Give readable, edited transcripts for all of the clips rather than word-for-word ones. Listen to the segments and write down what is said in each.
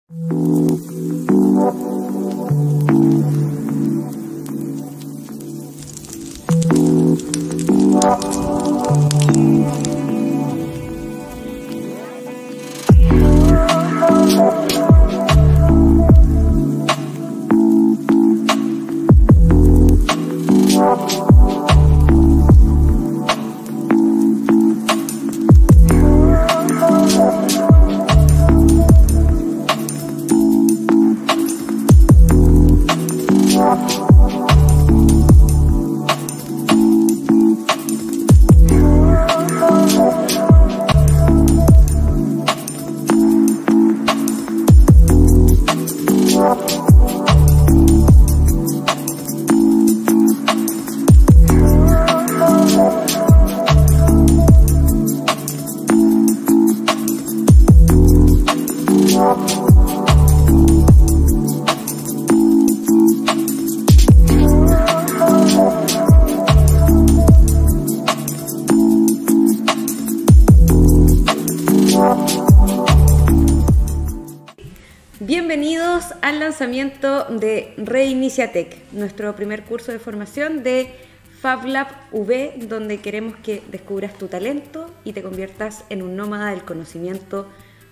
Bienvenidos al lanzamiento de Reiniciatec, nuestro primer curso de formación de FabLab V, donde queremos que descubras tu talento y te conviertas en un nómada del conocimiento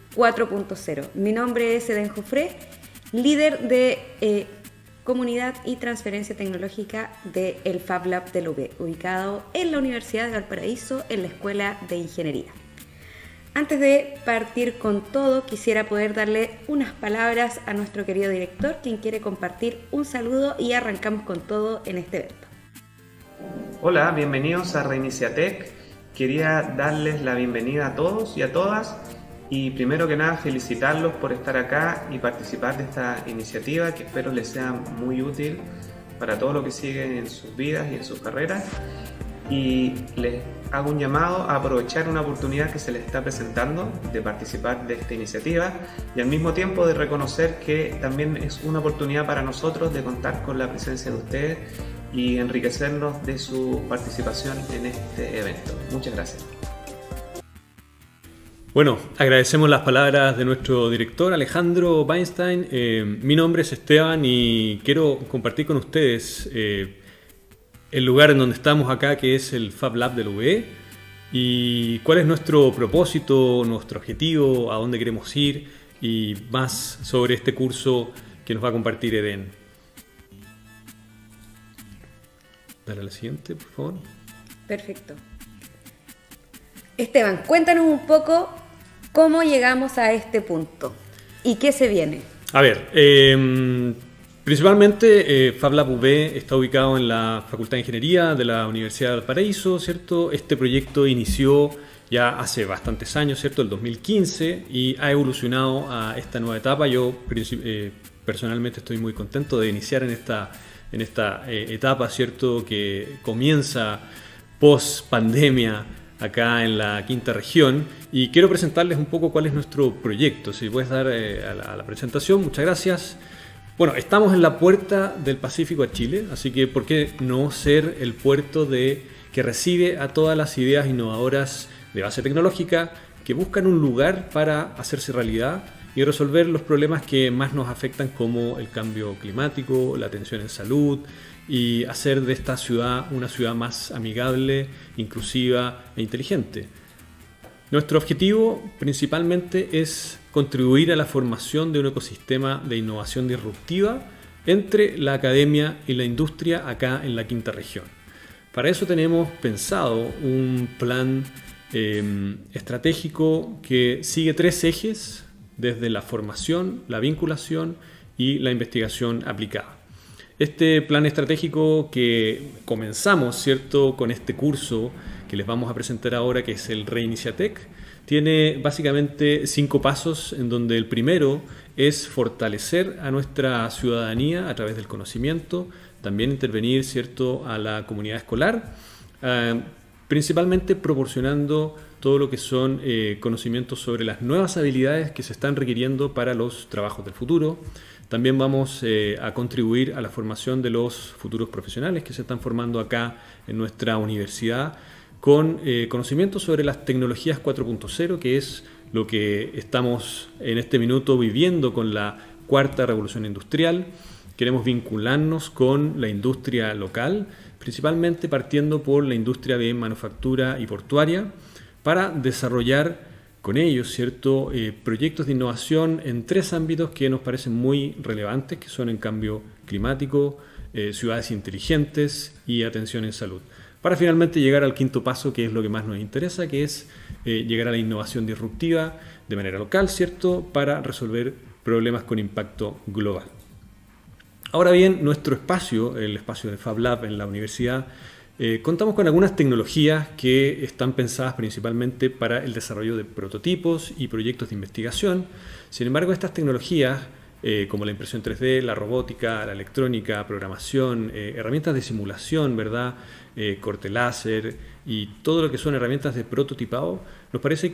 4.0. Mi nombre es Eden Jofré, líder de comunidad y transferencia tecnológica del FabLab del UV, ubicado en la Universidad de Valparaíso, en la Escuela de Ingeniería. Antes de partir con todo, quisiera poder darle unas palabras a nuestro querido director, quien quiere compartir un saludo, y arrancamos con todo en este evento. Hola, bienvenidos a Reiniciatec. Quería darles la bienvenida a todos y a todas, y primero que nada felicitarlos por estar acá y participar de esta iniciativa, que espero les sea muy útil para todo lo que siguen en sus vidas y en sus carreras. Y les hago un llamado a aprovechar una oportunidad que se les está presentando de participar de esta iniciativa, y al mismo tiempo de reconocer que también es una oportunidad para nosotros de contar con la presencia de ustedes y enriquecernos de su participación en este evento. Muchas gracias. Bueno, agradecemos las palabras de nuestro director Alejandro Weinstein. Mi nombre es Esteban y quiero compartir con ustedes el lugar en donde estamos acá, que es el FabLab del UV, y cuál es nuestro propósito, nuestro objetivo, a dónde queremos ir, y más sobre este curso que nos va a compartir Eden. Dale a la siguiente, por favor. Perfecto. Esteban, cuéntanos un poco cómo llegamos a este punto y qué se viene. A ver, principalmente FabLab V está ubicado en la Facultad de Ingeniería de la Universidad de Valparaíso, ¿cierto? Este proyecto inició ya hace bastantes años, ¿cierto? El 2015, y ha evolucionado a esta nueva etapa. Yo personalmente estoy muy contento de iniciar en esta etapa, ¿cierto? Que comienza post pandemia acá en la quinta región, y quiero presentarles un poco cuál es nuestro proyecto. Si puedes dar a la presentación, muchas gracias. Bueno, estamos en la puerta del Pacífico a Chile, así que ¿por qué no ser el puerto que recibe a todas las ideas innovadoras de base tecnológica que buscan un lugar para hacerse realidad y resolver los problemas que más nos afectan, como el cambio climático, la atención en salud, y hacer de esta ciudad una ciudad más amigable, inclusiva e inteligente? Nuestro objetivo principalmente es contribuir a la formación de un ecosistema de innovación disruptiva entre la academia y la industria acá en la quinta región. Para eso tenemos pensado un plan estratégico que sigue 3 ejes, desde la formación, la vinculación y la investigación aplicada. Este plan estratégico que comenzamos, ¿cierto?, con este curso que les vamos a presentar ahora, que es el Reiniciatec, tiene básicamente 5 pasos, en donde el primero es fortalecer a nuestra ciudadanía a través del conocimiento, también intervenir, ¿cierto?, a la comunidad escolar, principalmente proporcionando todo lo que son conocimientos sobre las nuevas habilidades que se están requiriendo para los trabajos del futuro. También vamos a contribuir a la formación de los futuros profesionales que se están formando acá en nuestra universidad, con conocimientos sobre las tecnologías 4.0, que es lo que estamos en este minuto viviendo con la cuarta revolución industrial. Queremos vincularnos con la industria local, principalmente partiendo por la industria de manufactura y portuaria, para desarrollar con ellos, ¿cierto?, proyectos de innovación en 3 ámbitos que nos parecen muy relevantes, que son en cambio climático, ciudades inteligentes y atención en salud. Para finalmente llegar al quinto paso, que es lo que más nos interesa, que es llegar a la innovación disruptiva de manera local, ¿cierto?, para resolver problemas con impacto global. Ahora bien, nuestro espacio, el espacio de FabLab en la universidad, contamos con algunas tecnologías que están pensadas principalmente para el desarrollo de prototipos y proyectos de investigación. Sin embargo, estas tecnologías, como la impresión 3D, la robótica, la electrónica, programación, herramientas de simulación, ¿verdad?, corte láser y todo lo que son herramientas de prototipado, nos parece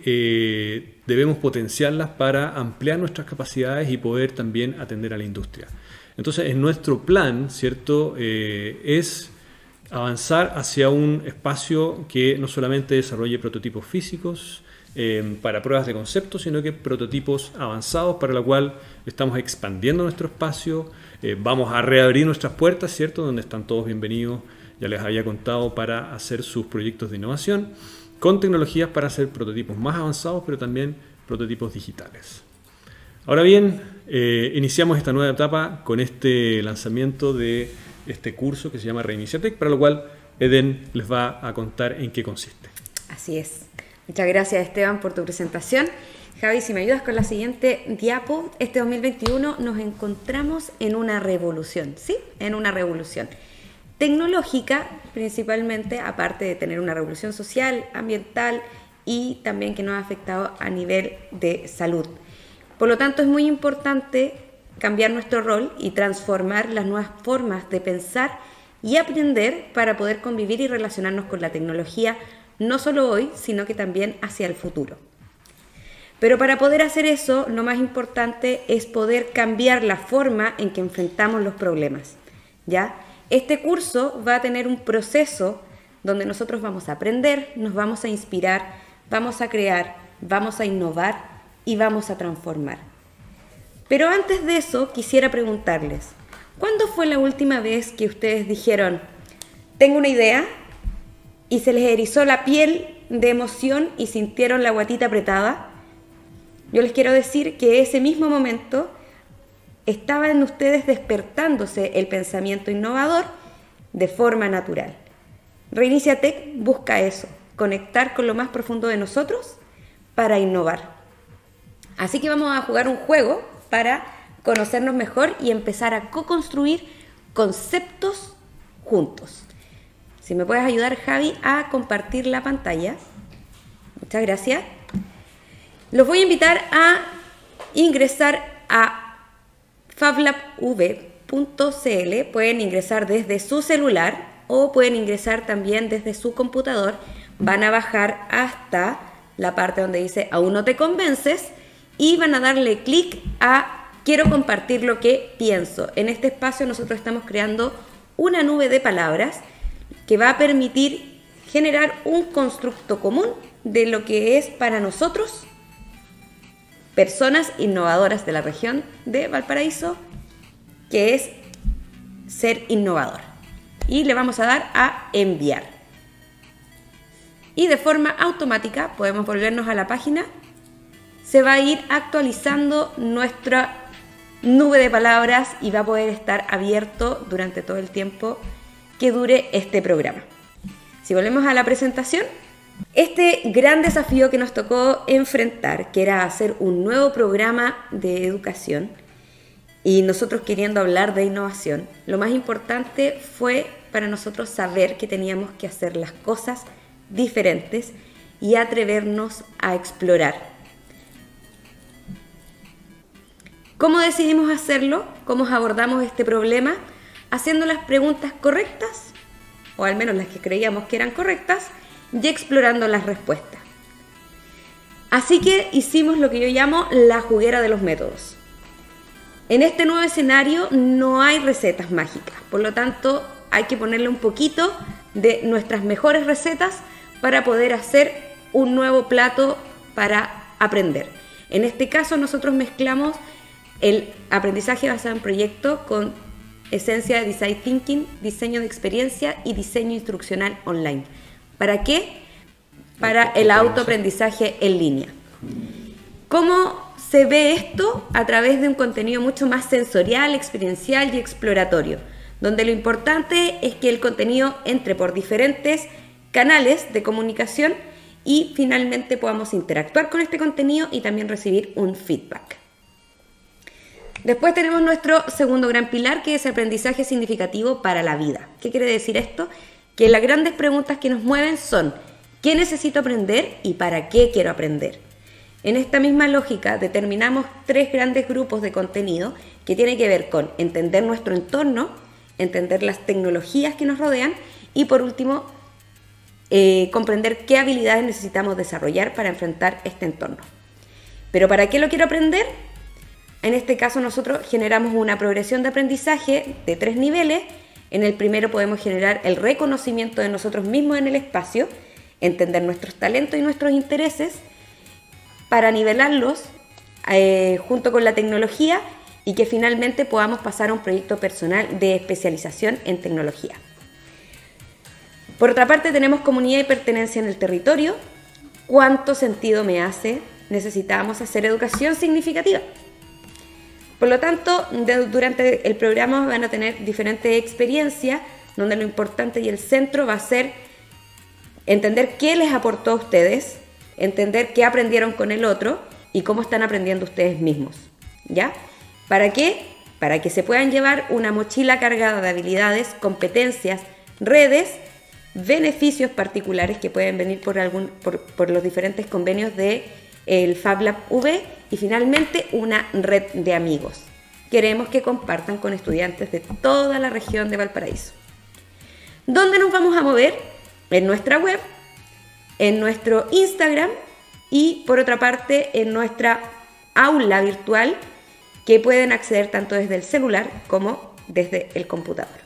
que debemos potenciarlas para ampliar nuestras capacidades y poder también atender a la industria. Entonces, en nuestro plan, ¿cierto?, es avanzar hacia un espacio que no solamente desarrolle prototipos físicos para pruebas de concepto, sino que prototipos avanzados, para lo cual estamos expandiendo nuestro espacio. Vamos a reabrir nuestras puertas, ¿cierto?, donde están todos bienvenidos, ya les había contado, para hacer sus proyectos de innovación, con tecnologías para hacer prototipos más avanzados, pero también prototipos digitales. Ahora bien, iniciamos esta nueva etapa con este lanzamiento de este curso que se llama Reiniciatec, para lo cual Eden les va a contar en qué consiste. Así es. Muchas gracias, Esteban, por tu presentación. Javi, si me ayudas con la siguiente diapo, este 2021 nos encontramos en una revolución, ¿sí? En una revolución tecnológica, principalmente, aparte de tener una revolución social, ambiental y también que nos ha afectado a nivel de salud. Por lo tanto, es muy importante cambiar nuestro rol y transformar las nuevas formas de pensar y aprender para poder convivir y relacionarnos con la tecnología, no solo hoy, sino que también hacia el futuro. Pero para poder hacer eso, lo más importante es poder cambiar la forma en que enfrentamos los problemas, ¿ya? Este curso va a tener un proceso donde nosotros vamos a aprender, nos vamos a inspirar, vamos a crear, vamos a innovar y vamos a transformar. Pero antes de eso, quisiera preguntarles, ¿cuándo fue la última vez que ustedes dijeron, tengo una idea, y se les erizó la piel de emoción y sintieron la guatita apretada? Yo les quiero decir que ese mismo momento estaba en ustedes despertándose el pensamiento innovador de forma natural. Reiniciatec busca eso, conectar con lo más profundo de nosotros para innovar. Así que vamos a jugar un juego para conocernos mejor y empezar a co-construir conceptos juntos. Si me puedes ayudar, Javi, a compartir la pantalla. Muchas gracias. Los voy a invitar a ingresar a fablabv.cl. Pueden ingresar desde su celular o pueden ingresar también desde su computador. Van a bajar hasta la parte donde dice aún no te convences y van a darle clic a quiero compartir lo que pienso. En este espacio nosotros estamos creando una nube de palabras que va a permitir generar un constructo común de lo que es para nosotros personas innovadoras de la región de Valparaíso, que es ser innovador. Y le vamos a dar a enviar. Y de forma automática podemos volvernos a la página. Se va a ir actualizando nuestra nube de palabras y va a poder estar abierto durante todo el tiempo que dure este programa. Si volvemos a la presentación, este gran desafío que nos tocó enfrentar, que era hacer un nuevo programa de educación y nosotros queriendo hablar de innovación, lo más importante fue para nosotros saber que teníamos que hacer las cosas diferentes y atrevernos a explorar. ¿Cómo decidimos hacerlo? ¿Cómo abordamos este problema? Haciendo las preguntas correctas, o al menos las que creíamos que eran correctas, y explorando las respuestas. Así que hicimos lo que yo llamo la juguera de los métodos. En este nuevo escenario no hay recetas mágicas, por lo tanto hay que ponerle un poquito de nuestras mejores recetas para poder hacer un nuevo plato para aprender. En este caso nosotros mezclamos el aprendizaje basado en proyecto con esencia de Design Thinking, diseño de experiencia y diseño instruccional online. ¿Para qué? Para el autoaprendizaje en línea. ¿Cómo se ve esto? A través de un contenido mucho más sensorial, experiencial y exploratorio, donde lo importante es que el contenido entre por diferentes canales de comunicación y finalmente podamos interactuar con este contenido y también recibir un feedback. Después tenemos nuestro segundo gran pilar, que es aprendizaje significativo para la vida. ¿Qué quiere decir esto? Que las grandes preguntas que nos mueven son ¿qué necesito aprender y para qué quiero aprender? En esta misma lógica determinamos 3 grandes grupos de contenido que tienen que ver con entender nuestro entorno, entender las tecnologías que nos rodean y por último comprender qué habilidades necesitamos desarrollar para enfrentar este entorno. ¿Pero para qué lo quiero aprender? En este caso nosotros generamos una progresión de aprendizaje de 3 niveles. En el primero podemos generar el reconocimiento de nosotros mismos en el espacio, entender nuestros talentos y nuestros intereses para nivelarlos junto con la tecnología y que finalmente podamos pasar a un proyecto personal de especialización en tecnología. Por otra parte tenemos comunidad y pertenencia en el territorio. ¿Cuánto sentido me hace? Necesitamos hacer educación significativa. Por lo tanto, durante el programa van a tener diferentes experiencias donde lo importante y el centro va a ser entender qué les aportó a ustedes, entender qué aprendieron con el otro y cómo están aprendiendo ustedes mismos. ¿Ya? ¿Para qué? Para que se puedan llevar una mochila cargada de habilidades, competencias, redes, beneficios particulares que pueden venir por los diferentes convenios del FabLab V y finalmente una red de amigos. Queremos que compartan con estudiantes de toda la región de Valparaíso. ¿Dónde nos vamos a mover? En nuestra web, en nuestro Instagram y por otra parte en nuestra aula virtual que pueden acceder tanto desde el celular como desde el computador.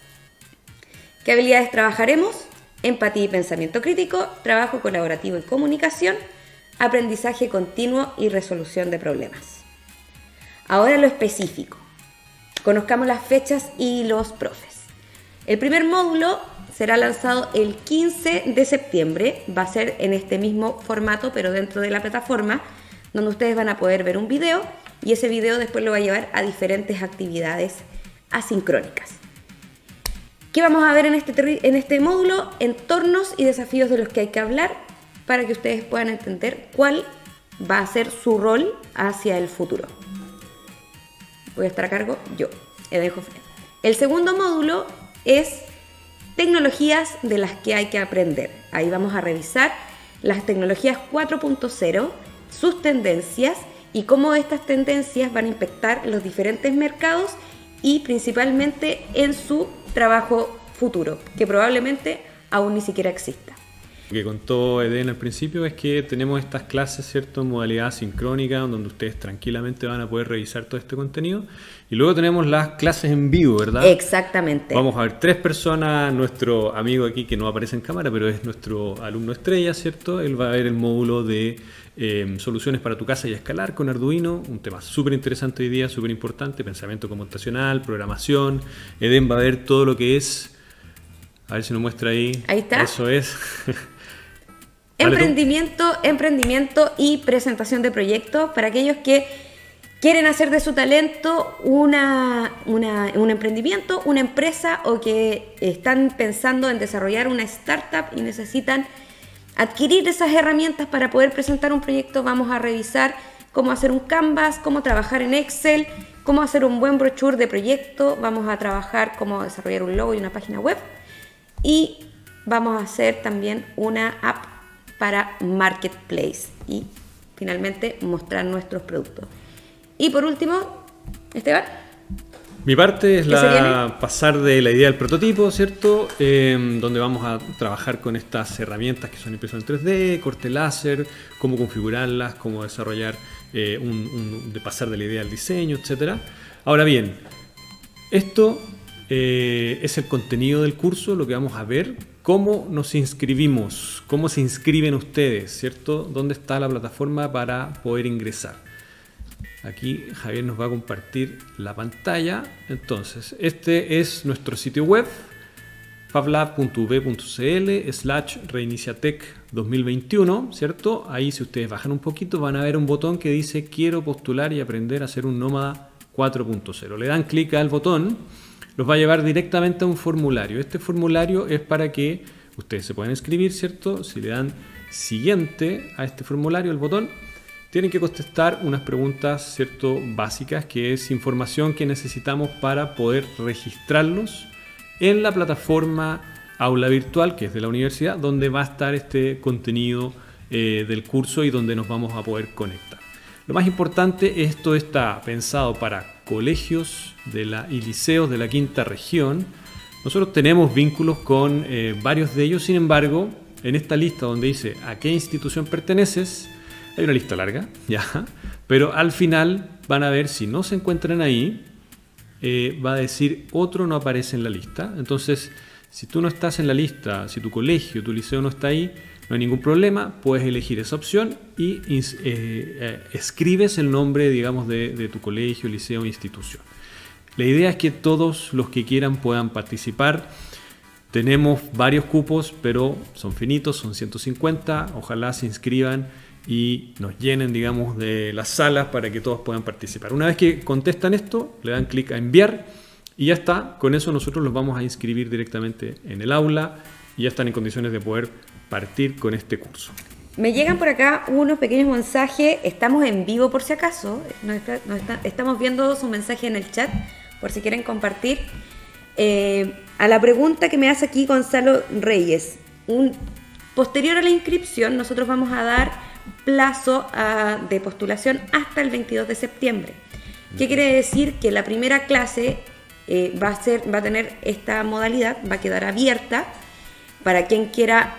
¿Qué habilidades trabajaremos? Empatía y pensamiento crítico, trabajo colaborativo y comunicación, aprendizaje continuo y resolución de problemas. Ahora lo específico. Conozcamos las fechas y los profes. El primer módulo será lanzado el 15 de septiembre. Va a ser en este mismo formato, pero dentro de la plataforma, donde ustedes van a poder ver un video y ese video después lo va a llevar a diferentes actividades asincrónicas. ¿Qué vamos a ver en este módulo? Entornos y desafíos de los que hay que hablar para que ustedes puedan entender cuál va a ser su rol hacia el futuro. Voy a estar a cargo yo, Eden Jofre. El segundo módulo es tecnologías de las que hay que aprender. Ahí vamos a revisar las tecnologías 4.0, sus tendencias y cómo estas tendencias van a impactar los diferentes mercados y principalmente en su trabajo futuro, que probablemente aún ni siquiera exista. Lo que contó Eden al principio es que tenemos estas clases, ¿cierto?, en modalidad sincrónica, donde ustedes tranquilamente van a poder revisar todo este contenido. Y luego tenemos las clases en vivo, ¿verdad? Exactamente. Vamos a ver 3 personas, nuestro amigo aquí que no aparece en cámara, pero es nuestro alumno estrella, ¿cierto? Él va a ver el módulo de soluciones para tu casa y escalar con Arduino, un tema súper interesante hoy día, súper importante, pensamiento computacional, programación. Eden va a ver todo lo que es, a ver si nos muestra ahí. Ahí está. Eso es. Emprendimiento y presentación de proyectos para aquellos que quieren hacer de su talento un emprendimiento, una empresa o que están pensando en desarrollar una startup y necesitan adquirir esas herramientas para poder presentar un proyecto. Vamos a revisar cómo hacer un Canvas, cómo trabajar en Excel, cómo hacer un buen brochure de proyecto. Vamos a trabajar cómo desarrollar un logo y una página web y vamos a hacer también una app para Marketplace y finalmente mostrar nuestros productos. Y por último, Esteban. Mi parte es pasar de la idea del prototipo, ¿cierto? Donde vamos a trabajar con estas herramientas que son impresión en 3D, corte láser, cómo configurarlas, cómo desarrollar, de pasar de la idea al diseño, etc. Ahora bien, esto es el contenido del curso, lo que vamos a ver, cómo nos inscribimos, cómo se inscriben ustedes, ¿cierto? ¿Dónde está la plataforma para poder ingresar? Aquí Javier nos va a compartir la pantalla. Entonces, este es nuestro sitio web, fablab.uv.cl/reiniciatec 2021, ¿cierto? Ahí, si ustedes bajan un poquito, van a ver un botón que dice quiero postular y aprender a ser un nómada 4.0. Le dan clic al botón, los va a llevar directamente a un formulario. Este formulario es para que ustedes se puedan inscribir, ¿cierto? Si le dan siguiente a este formulario, el botón, tienen que contestar unas preguntas, ¿cierto?, básicas, que es información que necesitamos para poder registrarlos en la plataforma Aula Virtual, que es de la universidad, donde va a estar este contenido del curso y donde nos vamos a poder conectar. Lo más importante, esto está pensado para colegios y liceos de la quinta región. Nosotros tenemos vínculos con varios de ellos, sin embargo, en esta lista donde dice a qué institución perteneces, hay una lista larga, ya, pero al final van a ver, si no se encuentran ahí, va a decir otro no aparece en la lista. Entonces, si tú no estás en la lista, si tu colegio, tu liceo no está ahí, no hay ningún problema, puedes elegir esa opción y escribes el nombre, digamos, de tu colegio, liceo o institución. La idea es que todos los que quieran puedan participar. Tenemos varios cupos, pero son finitos, son 150. Ojalá se inscriban y nos llenen, digamos, de las salas para que todos puedan participar. Una vez que contestan esto, le dan clic a enviar y ya está. Con eso nosotros los vamos a inscribir directamente en el aula y ya están en condiciones de poder partir con este curso. Me llegan por acá unos pequeños mensajes. Estamos en vivo por si acaso. Estamos viendo su mensaje en el chat por si quieren compartir. A la pregunta que me hace aquí Gonzalo Reyes. Posterior a la inscripción, nosotros vamos a dar plazo de postulación hasta el 22 de septiembre. ¿Qué quiere decir? Que la primera clase va a tener esta modalidad, va a quedar abierta para quien quiera.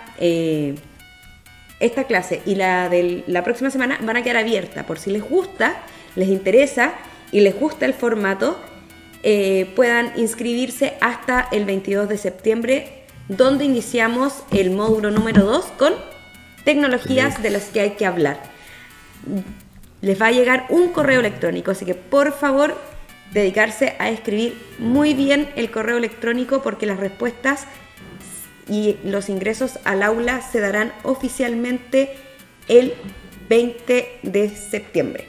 Esta clase y la de la próxima semana van a quedar abiertas por si les gusta, les interesa y les gusta el formato, puedan inscribirse hasta el 22 de septiembre, donde iniciamos el módulo número 2 con tecnologías de las que hay que hablar. Les va a llegar un correo electrónico, así que por favor dedicarse a escribir muy bien el correo electrónico, porque las respuestas y los ingresos al aula se darán oficialmente el 20 de septiembre.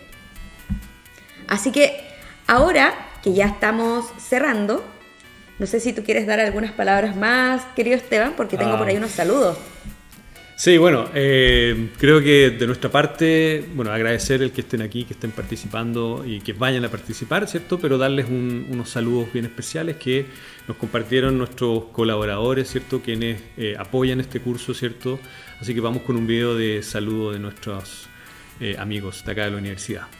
Así que ahora que ya estamos cerrando, no sé si tú quieres dar algunas palabras más, querido Esteban, porque tengo por ahí unos saludos. Sí, bueno, creo que de nuestra parte, bueno, agradecer el que estén aquí, que estén participando y que vayan a participar, ¿cierto? Pero darles unos saludos bien especiales que nos compartieron nuestros colaboradores, ¿cierto? Quienes apoyan este curso, ¿cierto? Así que vamos con un video de saludo de nuestros amigos de acá de la universidad.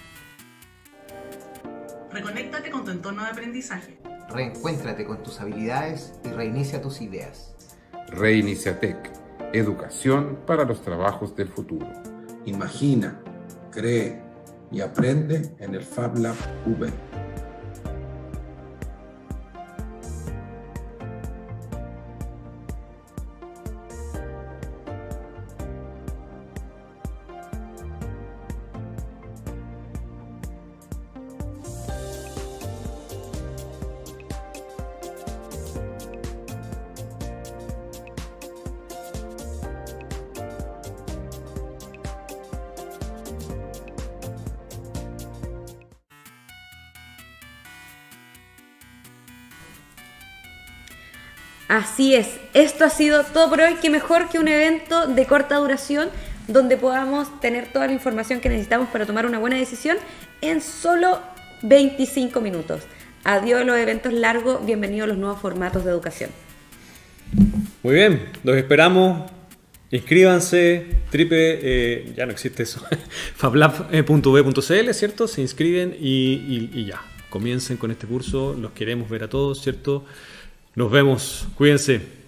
Reconéctate con tu entorno de aprendizaje. Reencuéntrate con tus habilidades y reinicia tus ideas. Reiniciatec. Educación para los trabajos del futuro. Imagina, cree y aprende en el FabLab UV. Así es, esto ha sido todo por hoy. Qué mejor que un evento de corta duración donde podamos tener toda la información que necesitamos para tomar una buena decisión en solo 25 minutos. Adiós los eventos largos, bienvenidos a los nuevos formatos de educación. Muy bien, los esperamos. Inscríbanse, ya no existe eso, fablab.uv.cl, ¿cierto? Se inscriben y ya, comiencen con este curso. Los queremos ver a todos, ¿cierto? Nos vemos, cuídense.